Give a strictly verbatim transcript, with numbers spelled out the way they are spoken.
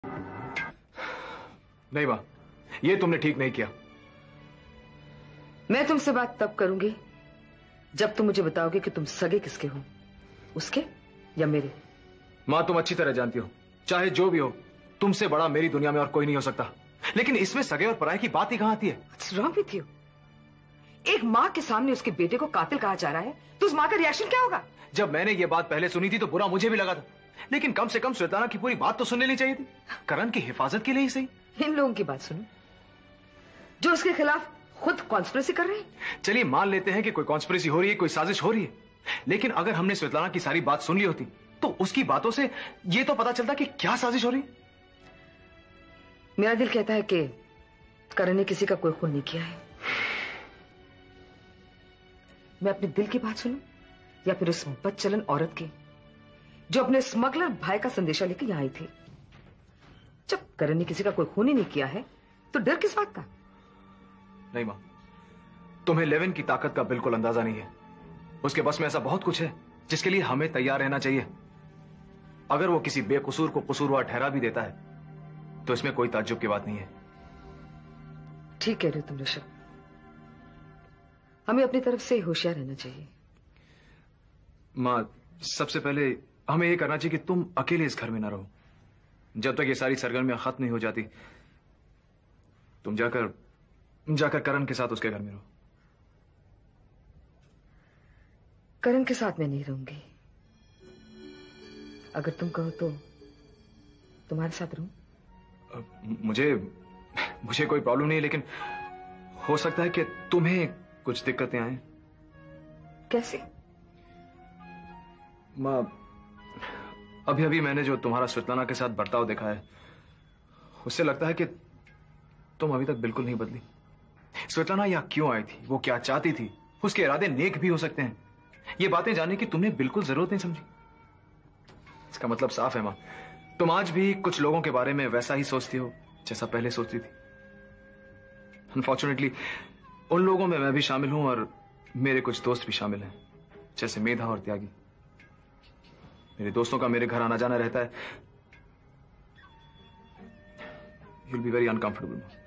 नहीं मां, ये तुमने ठीक नहीं किया। मैं तुमसे बात तब करूंगी जब तुम मुझे बताओगे कि तुम सगे किसके हो, उसके या मेरे। मां, तुम अच्छी तरह जानती हो, चाहे जो भी हो, तुमसे बड़ा मेरी दुनिया में और कोई नहीं हो सकता। लेकिन इसमें सगे और पराये की बात ही कहां आती है? What's wrong with you? एक माँ के सामने उसके बेटे को कातिल कहा जा रहा है तो उस माँ का रिएक्शन क्या होगा? जब मैंने ये बात पहले सुनी थी तो बुरा मुझे भी लगा था, लेकिन कम से कम स्वेताना की पूरी बात तो सुन लेनी चाहिए थी, करण की हिफाजत के लिए ही सही। इन लोगों की बात सुनो जो उसके खिलाफ खुद कॉन्स्पिरेसी कर रहे हैं। चलिए मान लेते हैं कि कोई कॉन्स्पिरेसी हो रही है, कोई साजिश हो रही है, लेकिन अगर हमने स्वेताना की सारी बात सुन ली होती तो उसकी बातों से यह तो पता चलता कि क्या साजिश हो रही है। मेरा दिल कहता है कि करण ने किसी का कोई खून नहीं किया है। मैं अपने दिल की बात सुनूं या फिर उस बदचलन औरत की जो अपने स्मगलर भाई का संदेशा लेकर यहां आई थी? जब करण ने किसी का कोई खून ही नहीं किया है तो डर किस बात का? नहीं मां, तुम्हें लेविन की ताकत का बिल्कुल अंदाजा नहीं है। उसके बस में ऐसा बहुत कुछ है जिसके लिए हमें तैयार रहना चाहिए। अगर वो किसी बेकसूर को कसूरवार ठहरा भी देता है तो इसमें कोई ताज्जुब की बात नहीं है। ठीक कह रहे हो तुम ऋषभ, हमें अपनी तरफ से होशियार रहना चाहिए। मां, सबसे पहले हमें यह करना चाहिए कि तुम अकेले इस घर में ना रहो। जब तक ये सारी सरगर्मियां खत्म नहीं हो जाती तुम जाकर जाकर करण के साथ उसके घर में रहो। करण के साथ मैं नहीं रहूंगी। अगर तुम कहो तो तुम्हारे साथ रहूं। मुझे मुझे कोई प्रॉब्लम नहीं है, लेकिन हो सकता है कि तुम्हें कुछ दिक्कतें आए। कैसे? मां, अभी अभी मैंने जो तुम्हारा स्वेताना के साथ बर्ताव देखा है उससे लगता है कि तुम अभी तक बिल्कुल नहीं बदली। स्वेताना यहाँ क्यों आई थी, वो क्या चाहती थी, उसके इरादे नेक भी हो सकते हैं, ये बातें जानने की तुमने बिल्कुल जरूरत नहीं समझी। इसका मतलब साफ है मां, तुम आज भी कुछ लोगों के बारे में वैसा ही सोचती हो जैसा पहले सोचती थी। अनफॉर्चुनेटली उन लोगों में मैं भी शामिल हूं और मेरे कुछ दोस्त भी शामिल हैं, जैसे मेधा और त्यागी। मेरे दोस्तों का मेरे घर आना जाना रहता है। You'll be very uncomfortable.